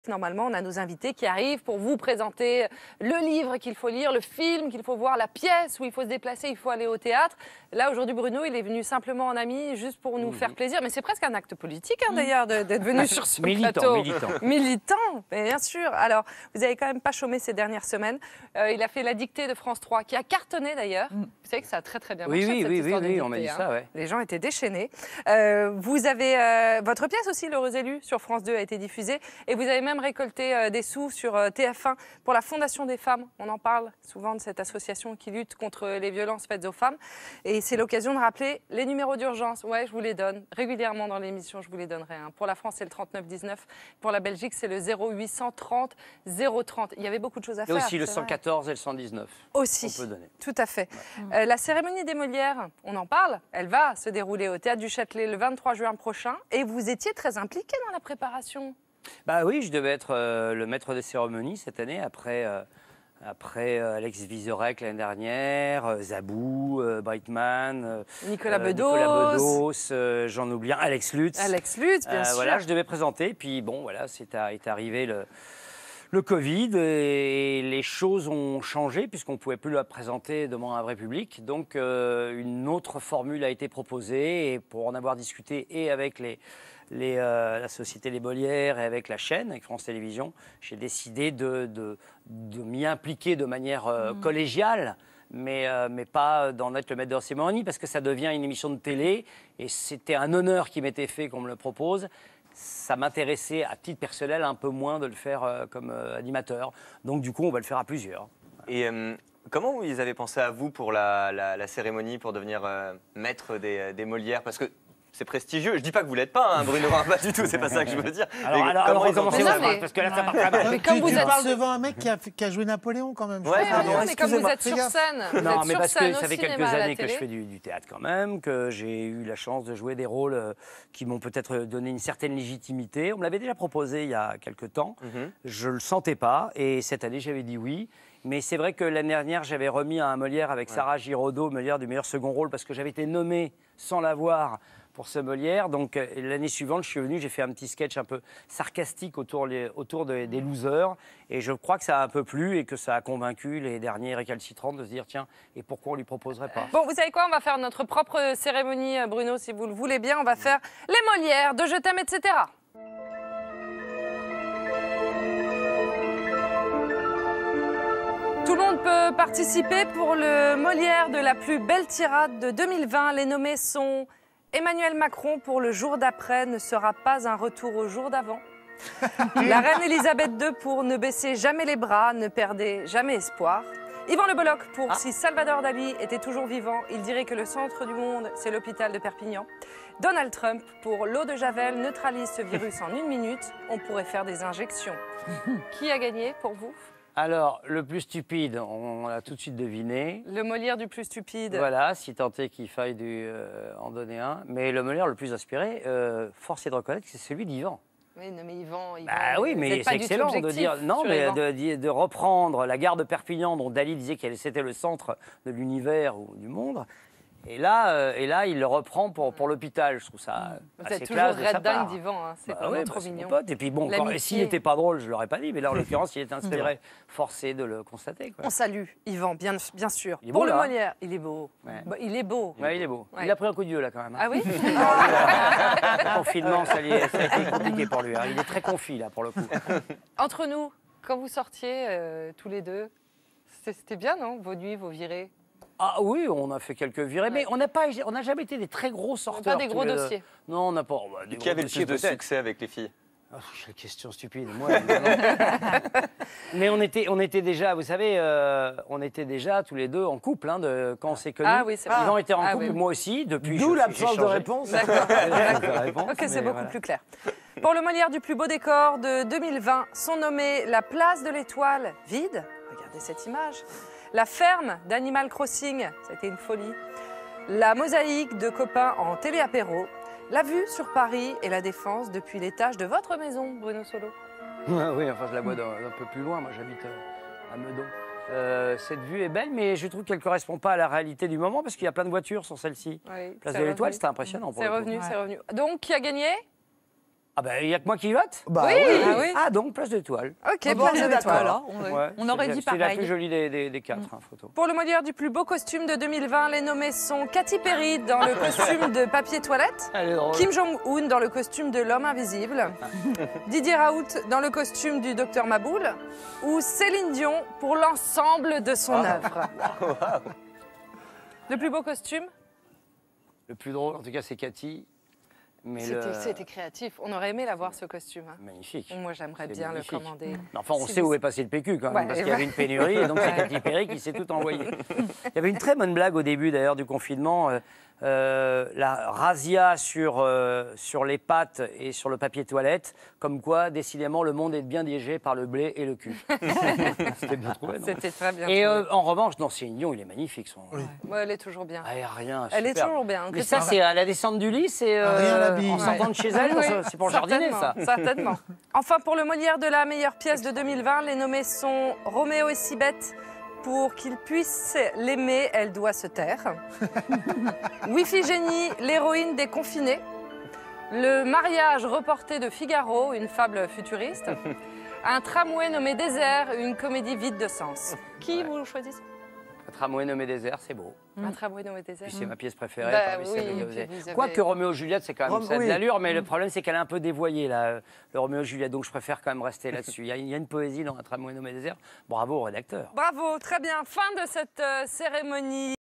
Normalement, on a nos invités qui arrivent pour vous présenter le livre qu'il faut lire, le film qu'il faut voir, la pièce où il faut se déplacer, il faut aller au théâtre. Là, aujourd'hui, Bruno, il est venu simplement en ami, juste pour nous faire plaisir. Mais c'est presque un acte politique, d'ailleurs, d'être venu sur ce plateau. Militant, bien sûr. Alors, vous n'avez quand même pas chômé ces dernières semaines. Il a fait la dictée de France 3, qui a cartonné, d'ailleurs. Vous savez que ça a très, très bien marché, cette histoire de dictée, on m'a dit ça, ouais. Les gens étaient déchaînés. Vous avez votre pièce aussi, L'Heureux Élu, sur France 2, a été diffusée. Et vous avez même récolté des sous sur TF1 pour la Fondation des femmes. On en parle souvent de cette association qui lutte contre les violences faites aux femmes. Et c'est l'occasion de rappeler les numéros d'urgence. Ouais, je vous les donne régulièrement dans l'émission, je vous les donnerai. Pour la France, c'est le 3919. Pour la Belgique, c'est le 0830 030. Il y avait beaucoup de choses à faire. Et aussi le 114 et le 119. Aussi, on peut donner. Tout à fait. La cérémonie des Molières, on en parle, elle va se dérouler au Théâtre du Châtelet le 23 juin prochain. Et vous étiez très impliqué dans la préparation. Bah oui, je devais être le maître des cérémonies cette année, après Alex Vizorek l'année dernière, Zabou, Brightman, Nicolas Bedos, j'en oublie un, Alex Lutz. Alex Lutz, bien sûr. Voilà, je devais présenter, puis bon, voilà, est arrivé le Covid et les choses ont changé puisqu'on ne pouvait plus la présenter devant un vrai public. Donc une autre formule a été proposée et pour en avoir discuté et avec la Société Les Molières et avec la chaîne, avec France Télévisions, j'ai décidé de m'y impliquer de manière collégiale, mais pas d'en être le maître de la cérémonie parce que ça devient une émission de télé et c'était un honneur qui m'était fait qu'on me le propose. Ça m'intéressait à titre personnel un peu moins de le faire comme animateur. Donc du coup, on va le faire à plusieurs. Et comment ils avaient pensé à vous pour la cérémonie, pour devenir maître des Molières? Parce que c'est prestigieux. Je dis pas que vous l'êtes pas, hein, Bruno, pas du tout, c'est pas ça que je veux dire. Alors recommencez parce que là, ça part très mal. Mais comme tu parles devant un mec qui a joué Napoléon quand même. Ouais, pardon, mais comme vous êtes sur scène, non, mais parce que ça fait cinéma, quelques années que je fais du théâtre quand même, que j'ai eu la chance de jouer des rôles qui m'ont peut-être donné une certaine légitimité. On me l'avait déjà proposé il y a quelques temps. Je le sentais pas et cette année, j'avais dit oui. Mais c'est vrai que l'année dernière, j'avais remis un Molière avec Sarah Giraudot, Molière du meilleur second rôle, parce que j'avais été nommé sans l'avoir pour ce Molière. Donc l'année suivante, je suis venu, j'ai fait un petit sketch un peu sarcastique autour des losers. Et je crois que ça a un peu plu et que ça a convaincu les derniers récalcitrants de se dire tiens, et pourquoi on ne lui proposerait pas? Bon, vous savez quoi? On va faire notre propre cérémonie, Bruno, si vous le voulez bien. On va faire les Molières de Je t'aime, etc. Tout le monde peut participer pour le Molière de la plus belle tirade de 2020. Les nommés sont Emmanuel Macron pour Le jour d'après ne sera pas un retour au jour d'avant. La reine Elisabeth II pour Ne baissez jamais les bras, ne perdez jamais espoir. Yvan Le Bolloc pour Si Salvador Dali était toujours vivant, il dirait que le centre du monde, c'est l'hôpital de Perpignan. Donald Trump pour L'eau de Javel neutralise ce virus en 1 minute, on pourrait faire des injections. Qui a gagné pour vous? Alors, le plus stupide, on l'a tout de suite deviné. Le Molière du plus stupide. Voilà, si tant est qu'il faille en donner un. Mais le Molière le plus inspiré, force est de reconnaître que c'est celui d'Yvan. Oui, non, mais Yvan, Bah oui, mais c'est excellent de dire non, mais de reprendre la gare de Perpignan dont Dali disait que c'était le centre de l'univers ou du monde. Et là, il le reprend pour l'hôpital. Je trouve ça assez classe de sa part. Vous êtes toujours red dingue d'Yvan, hein. C'est vraiment trop mignon. Et puis bon, s'il n'était pas drôle, je ne l'aurais pas dit. Mais là, en l'occurrence, il est inspiré, forcé de le constater. Quoi. On salue Yvan, bien sûr. Il est beau, pour le Molière, il est beau. Ouais. Bah, il est beau. Ouais, il est beau. Ouais. Il a pris un coup de vieux, là, quand même. Ah oui? Le confinement, ça a été compliqué pour lui. Hein. Il est très confit, là, pour le coup. Entre nous, quand vous sortiez tous les deux, c'était bien, non? Vos nuits, vos virées? Ah oui, on a fait quelques virées, mais on n'a jamais été des très gros sorteurs. Pas des gros dossiers. Non, on n'a pas. Qui avait le plus de succès avec les filles? Oh, quelle question stupide. Moi, mais on était déjà, vous savez, on était déjà tous les deux en couple quand on s'est connus. Ah oui, c'est vrai. Yvan était en couple, moi aussi, depuis. D'où l'absence de réponse. D'accord. Ok, c'est beaucoup plus clair. Pour le Molière du plus beau décor de 2020, sont nommés La place de l'Étoile, vide. Regardez cette image. La ferme d'Animal Crossing, c'était une folie. La mosaïque de copains en télé-apéro. La vue sur Paris et la Défense depuis l'étage de votre maison, Bruno Solo. Oui, enfin, je la vois un peu plus loin. Moi, j'habite à Meudon. Cette vue est belle, mais je trouve qu'elle ne correspond pas à la réalité du moment parce qu'il y a plein de voitures sur celle-ci. Oui, Place de l'Étoile, c'était impressionnant. C'est revenu, c'est revenu. Donc, qui a gagné? Ah ben, il n'y a que moi qui vote. Bah Oui. oui. Ah oui. Ah, donc, place d'étoile. Ok, Bon, place on est de d'accord, l'étoile. alors. Ouais, On aurait dit C'est la pareil. plus jolie des quatre, photo. Pour le Molière du plus beau costume de 2020, les nommés sont Katy Perry dans le costume de papier toilette, Elle est drôle. Kim Jong-un dans le costume de l'homme invisible, Didier Raoult dans le costume du docteur Maboul ou Céline Dion pour l'ensemble de son œuvre. Le plus beau costume? Le plus drôle, en tout cas, c'est Cathy. Mais C'était créatif. On aurait aimé l'avoir ce costume. Hein. Magnifique. Moi, j'aimerais C'est bien magnifique. le commander. Mais enfin, on Si sait vous- où est passé le PQ quand même, Ouais, parce et qu'il y avait une pénurie, et donc c'est Katy Perry qui s'est tout envoyé. Il y avait une très bonne blague au début d'ailleurs du confinement, la razzia sur les pâtes et sur le papier toilette, comme quoi décidément le monde est bien dirigé par le blé et le cul. C'était bien trouvé, non? C'était très bien. Et trouvé. en revanche, non, Céline Dion, il est magnifique. Ouais, elle est toujours bien. Aérien, Elle est superbe. toujours bien. Mais ça, c'est à la descente du lit, c'est Rien à la bille. en sortant de chez elle, Oui, c'est pour jardiner, ça. Certainement. Enfin, pour le Molière de la meilleure pièce de 2020, les nommés sont Roméo et Sibeth. Pour qu'il puisse l'aimer, elle doit se taire. Iphigénie, l'héroïne des confinés. Le mariage reporté de Figaro, une fable futuriste. Un tramway nommé Désert, une comédie vide de sens. Qui vous choisissez? Un tramway nommé Désert, c'est beau. Un tramway nommé Désert. Puis c'est ma pièce préférée. Bah parmi oui, celles que puis vous avez. vous avez- Quoique Roméo et Juliette, c'est quand même ça a de oui. l'allure, mais le problème, c'est qu'elle est un peu dévoyée, là, le Roméo et Juliette. Donc je préfère quand même rester là-dessus. Il y a une poésie dans un tramway nommé Désert. Bravo au rédacteur. Bravo, très bien. Fin de cette cérémonie.